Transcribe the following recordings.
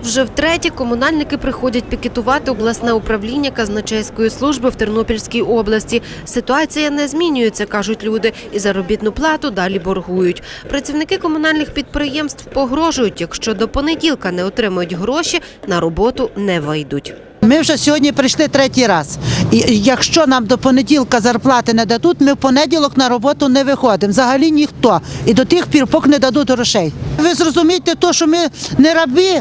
Вже втретє комунальники приходять пікетувати обласне управління казначейської служби в Тернопільській області. Ситуація не змінюється, кажуть люди, і заробітну плату далі боргують. Працівники комунальних підприємств погрожують, якщо до понеділка не отримають гроші, на роботу не вийдуть. Ми вже сьогодні прийшли третій раз. І якщо нам до понеділка зарплати не дадуть, ми в понеділок на роботу не виходимо. Взагалі ніхто. І до тих пір, поки не дадуть грошей. Ви зрозумієте, що ми не раби.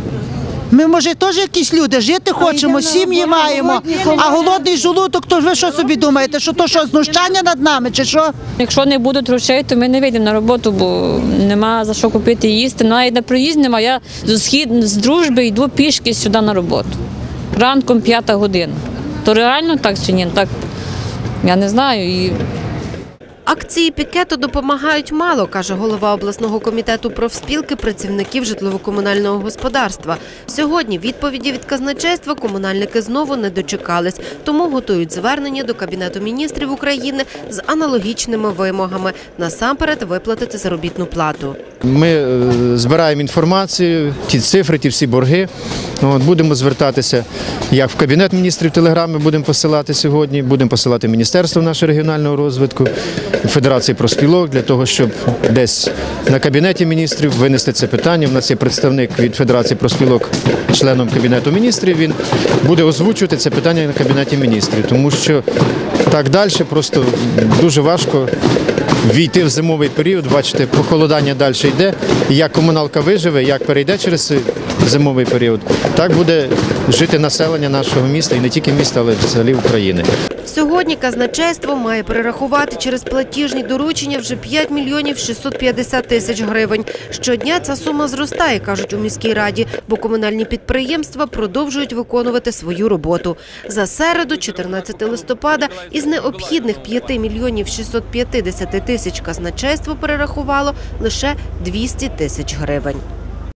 Ми, може, теж якісь люди, жити хочемо, сім'ї маємо, а голодний желудок, то ви що собі думаєте, що то що, знущання над нами, чи що? Якщо не будуть грошей, то ми не вийдемо на роботу, бо нема за що купити їсти. Навіть на проїзд нема, я з Дружби йду пішки сюди на роботу. Ранком 5 година. То реально так чи ні? Так, я не знаю. Акції пікету допомагають мало, каже голова обласного комітету профспілки працівників житлово-комунального господарства. Сьогодні відповіді від казначейства комунальники знову не дочекались, тому готують звернення до Кабінету міністрів України з аналогічними вимогами. Насамперед виплатити заробітну плату. Ми збираємо інформацію, ті цифри, ті всі борги. Будемо звертатися як в Кабінет міністрів, телеграми будемо посилати сьогодні, будемо посилати Міністерство нашого регіонального розвитку, Федерації профспілок, для того, щоб десь на Кабінеті міністрів винести це питання. У нас є представник від Федерації профспілок, членом Кабінету міністрів, він буде озвучувати це питання на Кабінеті міністрів, тому що так далі просто дуже важко війти в зимовий період, бачите, похолодання далі йде, і як комуналка виживе, як перейде через зимовий період, так буде жити населення нашого міста, і не тільки міста, але й взагалі України. Сьогодні казначейство має перерахувати через платіжні доручення вже 5 мільйонів 650 тисяч гривень. Щодня ця сума зростає, кажуть у міській раді, бо комунальні підприємства продовжують виконувати свою роботу. За середу, 14 листопада, із необхідних 5 мільйонів 650 тисяч казначейство перерахувало лише 200 тисяч гривень.